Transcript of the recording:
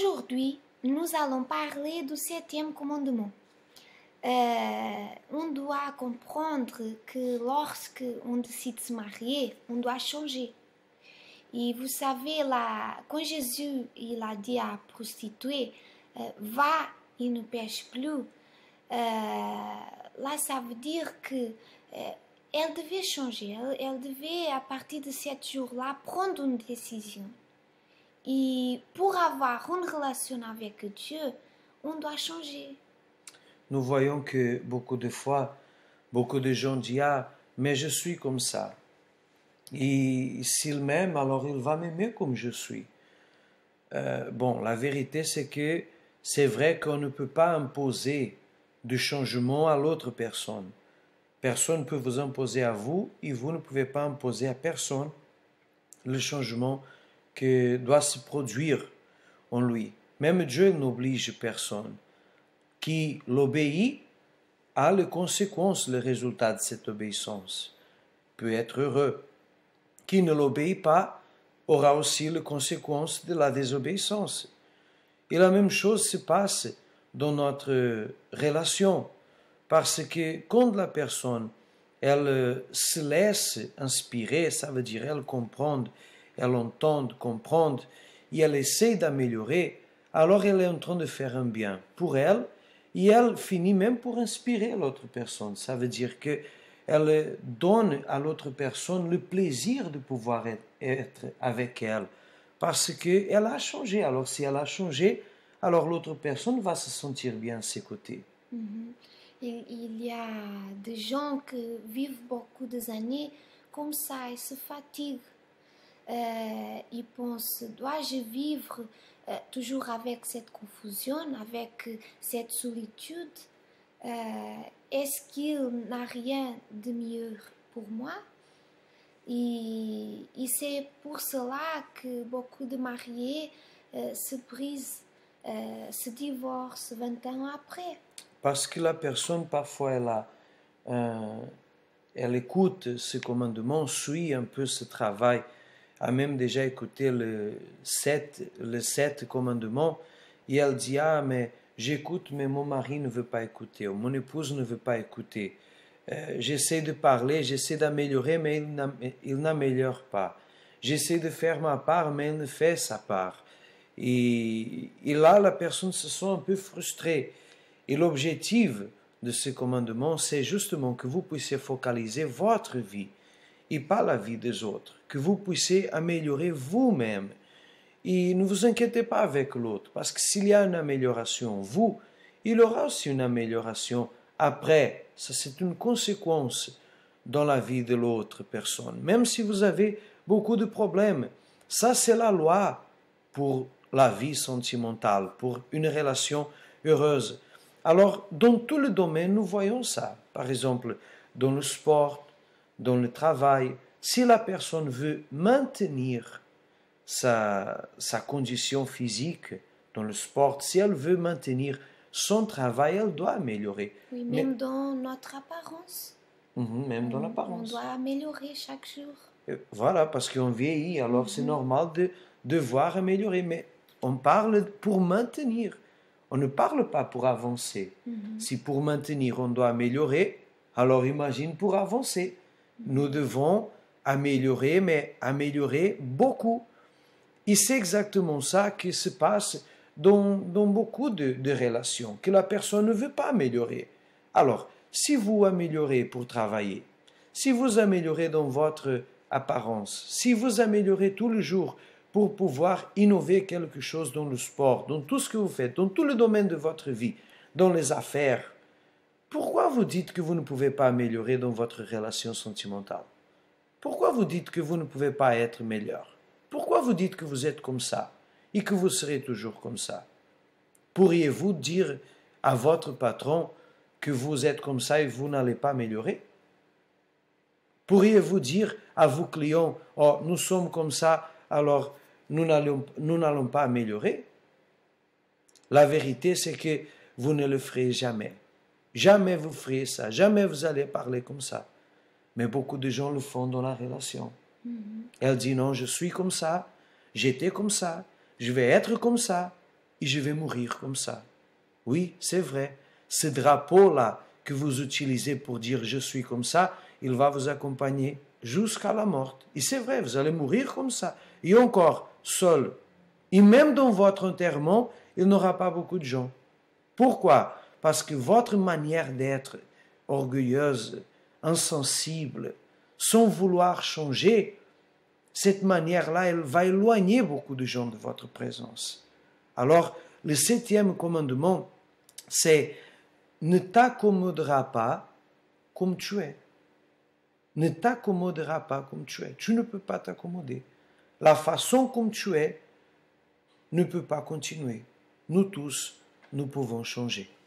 Aujourd'hui, nous allons parler du septième commandement. On doit comprendre que lorsque on décide de se marier, on doit changer. Et vous savez, là, quand Jésus il a dit à la prostituée, va et ne pêche plus, là, ça veut dire que elle devait changer. Elle devait, à partir de ce jour-là, prendre une décision. Et pour avoir une relation avec Dieu, on doit changer. Nous voyons que beaucoup de fois, beaucoup de gens disent « Ah, mais je suis comme ça. Et s'il m'aime, alors il va m'aimer comme je suis. » Bon, la vérité c'est que c'est vrai qu'on ne peut pas imposer de changement à l'autre personne. Personne ne peut vous imposer à vous et vous ne pouvez pas imposer à personne le changement que doit se produire en lui. Même Dieu n'oblige personne. Qui l'obéit a les conséquences, le résultat de cette obéissance. Peut être heureux. Qui ne l'obéit pas aura aussi les conséquences de la désobéissance. Et la même chose se passe dans notre relation. Parce que quand la personne, elle se laisse inspirer, ça veut dire elle comprend, elle entend, comprendre, et elle essaie d'améliorer, alors elle est en train de faire un bien pour elle, et elle finit même pour inspirer l'autre personne. Ça veut dire qu'elle donne à l'autre personne le plaisir de pouvoir être avec elle, parce qu'elle a changé. Alors si elle a changé, alors l'autre personne va se sentir bien à ses côtés. Il y a des gens qui vivent beaucoup d'années comme ça et se fatiguent. Ils pensent, dois-je vivre toujours avec cette confusion, avec cette solitude? Est-ce qu'il n'a rien de mieux pour moi? Et c'est pour cela que beaucoup de mariés se brisent, se divorcent 20 ans après. Parce que la personne, parfois, elle écoute ce commandement, suit un peu ce travail, a même déjà écouté le 7 commandements, et elle dit « Ah, mais j'écoute, mais mon mari ne veut pas écouter, ou mon épouse ne veut pas écouter. J'essaie de parler, j'essaie d'améliorer, mais il n'améliore pas. J'essaie de faire ma part, mais il ne fait sa part. » Et là, la personne se sent un peu frustrée. Et l'objectif de ce commandement, c'est justement que vous puissiez focaliser votre vie et pas la vie des autres, que vous puissiez améliorer vous-même. Et ne vous inquiétez pas avec l'autre, parce que s'il y a une amélioration, vous, il y aura aussi une amélioration après. Ça, c'est une conséquence dans la vie de l'autre personne. Même si vous avez beaucoup de problèmes, ça, c'est la loi pour la vie sentimentale, pour une relation heureuse. Alors, dans tout le domaine, nous voyons ça. Par exemple, dans le sport, dans le travail, si la personne veut maintenir sa condition physique dans le sport, si elle veut maintenir son travail, elle doit améliorer. Oui, même dans notre apparence. Même dans On l'apparence. doit améliorer chaque jour. Voilà, parce qu'on vieillit, alors c'est normal de devoir améliorer. Mais on parle pour maintenir. On ne parle pas pour avancer. Si pour maintenir on doit améliorer, alors imagine pour avancer. Nous devons améliorer, mais améliorer beaucoup. Et c'est exactement ça qui se passe dans beaucoup de relations, que la personne ne veut pas améliorer. Alors, si vous améliorez pour travailler, si vous améliorez dans votre apparence, si vous améliorez tout le jour pour pouvoir innover quelque chose dans le sport, dans tout ce que vous faites, dans tout le domaine de votre vie, dans les affaires, pourquoi vous dites que vous ne pouvez pas améliorer dans votre relation sentimentale? Pourquoi vous dites que vous ne pouvez pas être meilleur? Pourquoi vous dites que vous êtes comme ça et que vous serez toujours comme ça? Pourriez-vous dire à votre patron que vous êtes comme ça et vous n'allez pas améliorer? Pourriez-vous dire à vos clients, « Oh, nous sommes comme ça, alors nous n'allons pas améliorer ?» La vérité, c'est que vous ne le ferez jamais. Jamais vous ferez ça, jamais vous allez parler comme ça. Mais beaucoup de gens le font dans la relation. Elle dit non, je suis comme ça, j'étais comme ça, je vais être comme ça. et je vais mourir comme ça. Oui, c'est vrai. Ce drapeau-là que vous utilisez pour dire je suis comme ça, il va vous accompagner jusqu'à la mort. Et c'est vrai, vous allez mourir comme ça. Et encore, seul. Et même dans votre enterrement, il n'y aura pas beaucoup de gens. Pourquoi? Parce que votre manière d'être orgueilleuse, insensible, sans vouloir changer, cette manière-là, elle va éloigner beaucoup de gens de votre présence. Alors, le 7e commandement, c'est ne t'accommodera pas comme tu es. Ne t'accommodera pas comme tu es. Tu ne peux pas t'accommoder. La façon comme tu es ne peut pas continuer. Nous tous, nous pouvons changer.